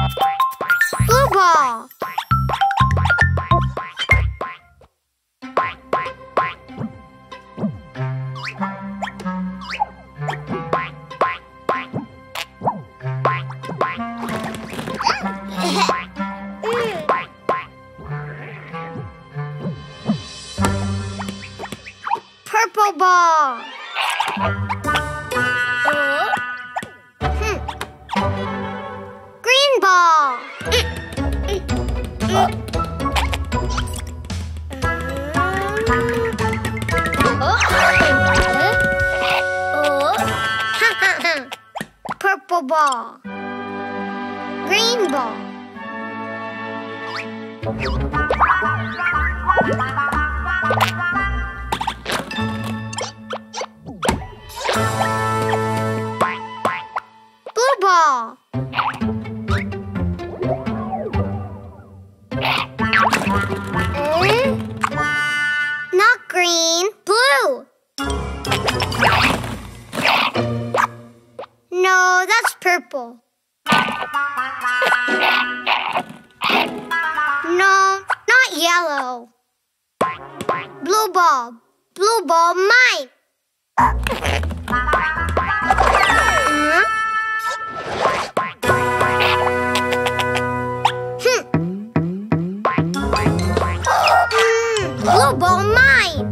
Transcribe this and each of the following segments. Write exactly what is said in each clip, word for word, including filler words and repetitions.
Blue ball. Purple ball. Hmm. Green ball. Purple ball. Green ball. Blue ball. Mm? Not green, blue. No, that's purple. No, not yellow. Blue ball. Blue ball, mine. Huh? Hmm. Mm, blue ball, mine.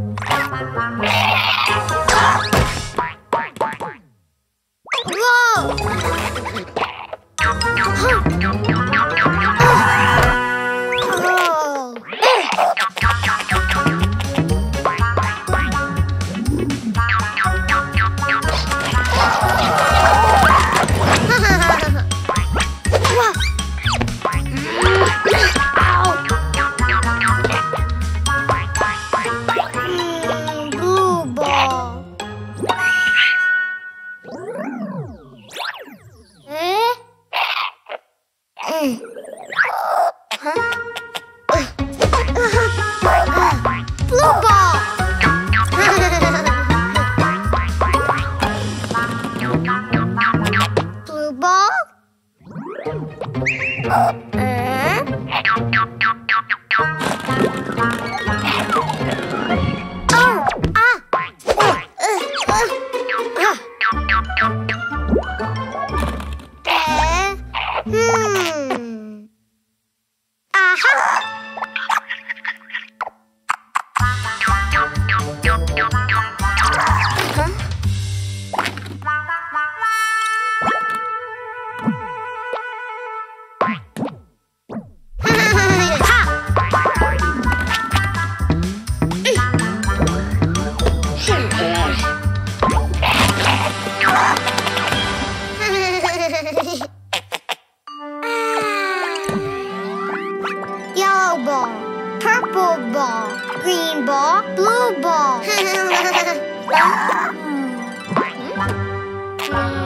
Whoa! Huh. Oh. Mm, blue ball. Eh? Mm. Huh? Blue ball. Blue ball. Uh? Oh, ah. Uh, uh, uh. Uh, hmm. Aha. Huh? Yellow ball, purple ball, green ball, blue ball.